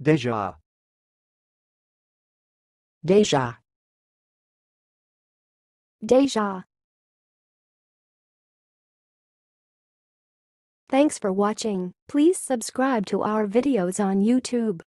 déjà, déjà, déjà. Thanks for watching. Please subscribe to our videos on YouTube.